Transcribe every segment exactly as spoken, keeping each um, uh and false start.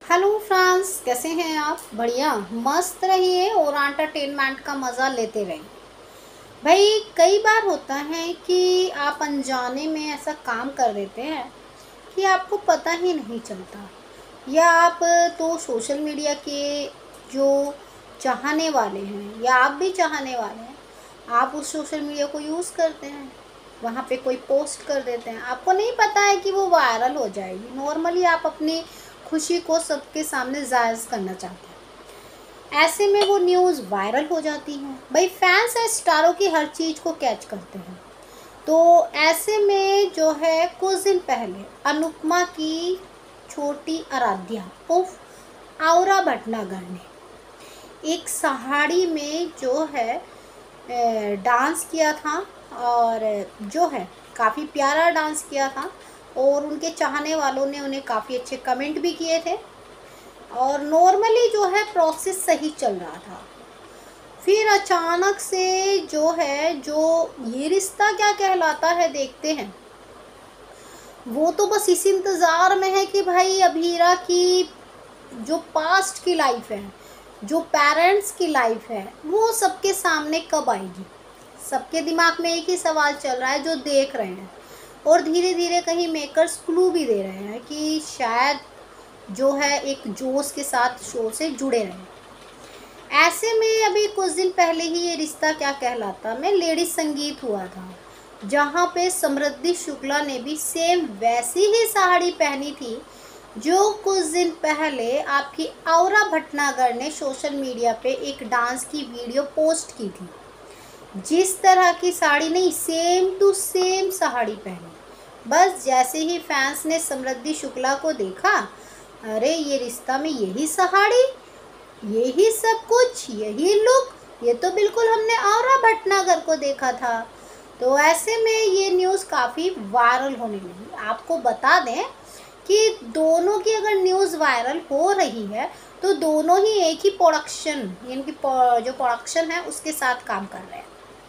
Hello friends, कैसे हैं आप? बढ़िया, मस्त रहिए और एंटरटेनमेंट का मज़ा लेते रहिए। भाई, कई बार होता है कि आप अनजाने में ऐसा काम कर देते हैं कि आपको पता ही नहीं चलता, या आप तो सोशल मीडिया के जो चाहने वाले हैं या आप भी चाहने वाले हैं, आप उस सोशल मीडिया को यूज़ करते हैं, वहाँ पे कोई पोस्ट कर देते हैं, आपको नहीं पता है कि वो वायरल हो जाएगी। नॉर्मली आप अपनी खुशी को सबके सामने जायज़ करना चाहते हैं, ऐसे में वो न्यूज़ वायरल हो जाती है। भाई, फैंस है स्टारों की, हर चीज़ को कैच करते हैं। तो ऐसे में जो है, कुछ दिन पहले अनुपमा की छोटी आराध्या उफ आउरा भटनागर ने एक साड़ी में जो है अ, डांस किया था, और जो है काफ़ी प्यारा डांस किया था, और उनके चाहने वालों ने उन्हें काफ़ी अच्छे कमेंट भी किए थे, और नॉर्मली जो है प्रोसेस सही चल रहा था। फिर अचानक से जो है, जो ये रिश्ता क्या कहलाता है देखते हैं, वो तो बस इस इंतज़ार में है कि भाई अभीरा की जो पास्ट की लाइफ है, जो पेरेंट्स की लाइफ है, वो सबके सामने कब आएगी। सबके दिमाग में एक ही सवाल चल रहा है जो देख रहे हैं, और धीरे धीरे कहीं मेकर्स क्लू भी दे रहे हैं कि शायद जो है एक जोश के साथ शो से जुड़े रहें। ऐसे में अभी कुछ दिन पहले ही ये रिश्ता क्या कहलाता में लेडीज संगीत हुआ था, जहाँ पे समृद्धि शुक्ला ने भी सेम वैसी ही साड़ी पहनी थी जो कुछ दिन पहले आपकी आउरा भटनागर ने सोशल मीडिया पे एक डांस की वीडियो पोस्ट की थी। जिस तरह की साड़ी नहीं, सेम टू सेम साड़ी पहनी। बस जैसे ही फैंस ने समृद्धि शुक्ला को देखा, अरे ये रिश्ता में यही साड़ी, यही सब कुछ, यही लुक, ये तो बिल्कुल हमने आउरा भटनागर को देखा था। तो ऐसे में ये न्यूज़ काफ़ी वायरल होने लगी। आपको बता दें कि दोनों की अगर न्यूज़ वायरल हो रही है तो दोनों ही एक ही प्रोडक्शन, यानी कि जो प्रोडक्शन है उसके साथ काम कर रहे हैं।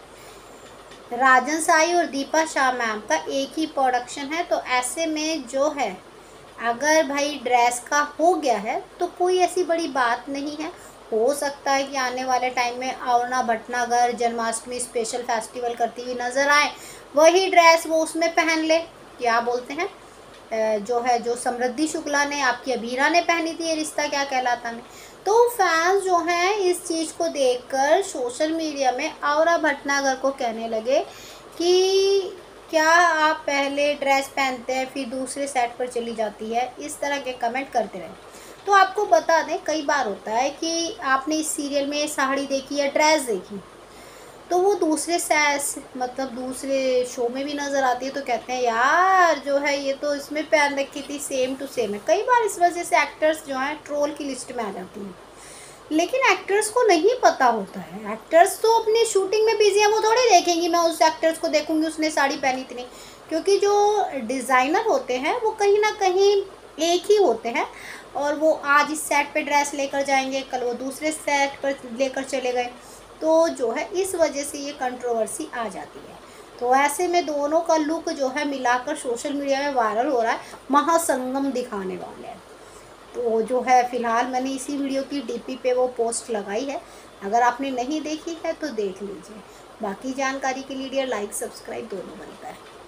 राजन साई और दीपा शाह मैम का एक ही प्रोडक्शन है। तो ऐसे में जो है, अगर भाई ड्रेस का हो गया है तो कोई ऐसी बड़ी बात नहीं है। हो सकता है कि आने वाले टाइम में आउरा भटनागर जन्माष्टमी स्पेशल फेस्टिवल करती हुई नज़र आए, वही ड्रेस वो उसमें पहन ले। क्या बोलते हैं, जो है जो समृद्धि शुक्ला ने आपकी अभीरा ने पहनी थी ये रिश्ता क्या कहलाता में। तो फैंस जो हैं इस चीज़ को देखकर सोशल मीडिया में आउरा भटनागर को कहने लगे कि क्या आप पहले ड्रेस पहनते हैं फिर दूसरे सेट पर चली जाती है, इस तरह के कमेंट करते रहे। तो आपको बता दें, कई बार होता है कि आपने इस सीरियल में साड़ी देखी या ड्रेस देखी, तो वो दूसरे सैस मतलब दूसरे शो में भी नज़र आती है, तो कहते हैं यार जो है ये तो इसमें पहन रखी थी, सेम टू सेम है। कई बार इस वजह से एक्टर्स जो हैं ट्रोल की लिस्ट में आ जाती हैं। लेकिन एक्टर्स को नहीं पता होता है, एक्टर्स तो अपनी शूटिंग में बिजी हैं, वो थोड़ी देखेंगी मैं उस एक्टर्स को देखूंगी उसने साड़ी पहनी थी नहीं। क्योंकि जो डिज़ाइनर होते हैं वो कहीं ना कहीं एक ही होते हैं, और वो आज इस सेट पे ड्रेस लेकर जाएंगे, कल वो दूसरे सेट पर लेकर चले गए, तो जो है इस वजह से ये कंट्रोवर्सी आ जाती है। तो ऐसे में दोनों का लुक जो है मिलाकर सोशल मीडिया में वायरल हो रहा है, महासंगम दिखाने वाले हैं। तो जो है फ़िलहाल मैंने इसी वीडियो की डीपी पे वो पोस्ट लगाई है, अगर आपने नहीं देखी है तो देख लीजिए। बाकी जानकारी के लिए डियर लाइक सब्सक्राइब दोनों बनता है।